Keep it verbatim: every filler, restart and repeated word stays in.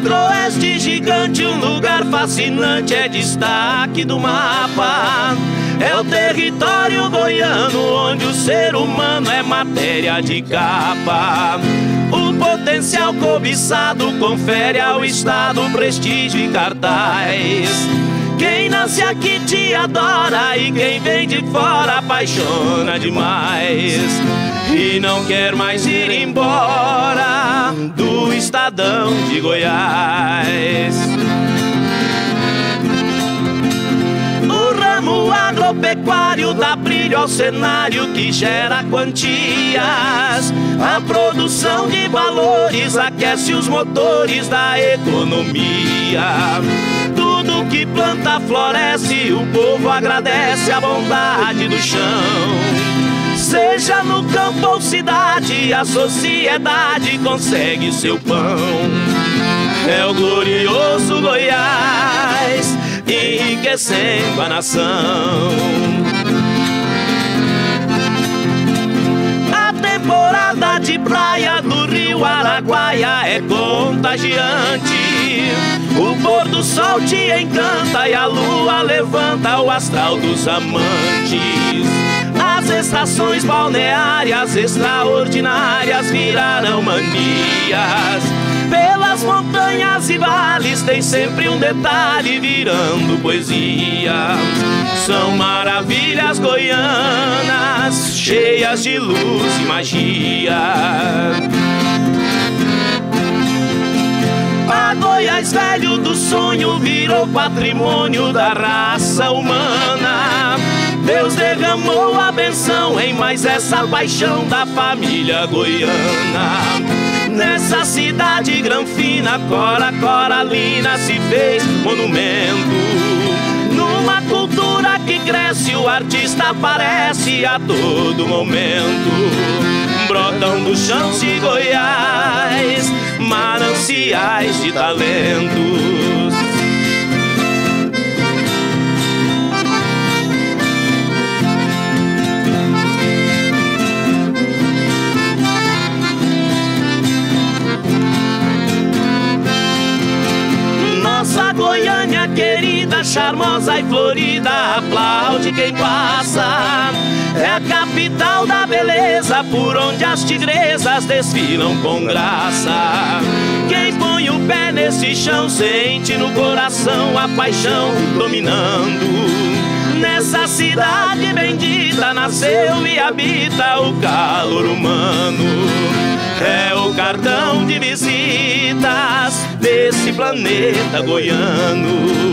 centro-oeste gigante, um lugar fascinante, é destaque do mapa. É o território goiano, onde o ser humano é matéria de capa. O potencial cobiçado confere ao estado prestígio e cartaz. Quem nasce aqui te adora e quem vem de fora apaixona demais. E não quer mais ir embora do estadão de Goiás. O ramo agropecuário dá brilho ao cenário que gera quantias. A produção de valores aquece os motores da economia. Tudo que planta floresce, o povo agradece a bondade do chão. Seja no campo ou cidade, a sociedade consegue seu pão. É o glorioso Goiás, enriquecendo a nação. A temporada de praia do Rio Araguaia é contagiante. O pôr do sol te encanta e a lua levanta o astral dos amantes. As estações balneárias extraordinárias virarão manias. Pelas montanhas e vales tem sempre um detalhe virando poesia. São maravilhas goianas, cheias de luz e magia. A Goiás velho do sonho virou patrimônio da raça humana. Deus derramou a benção em mais essa paixão da família goiana. Nessa cidade granfina, Cora Coralina se fez monumento. Numa cultura que cresce, o artista aparece a todo momento. Brotam do chão de Goiás mananciais de talentos. Nossa Goiânia querida, charmosa e florida, aplaude quem passa. É a capital da beleza, por onde as tigresas desfilam com graça. Quem põe o pé nesse chão sente no coração a paixão dominando. Nessa cidade bendita nasceu e habita o calor humano. É o cartão de visitas desse planeta goiano.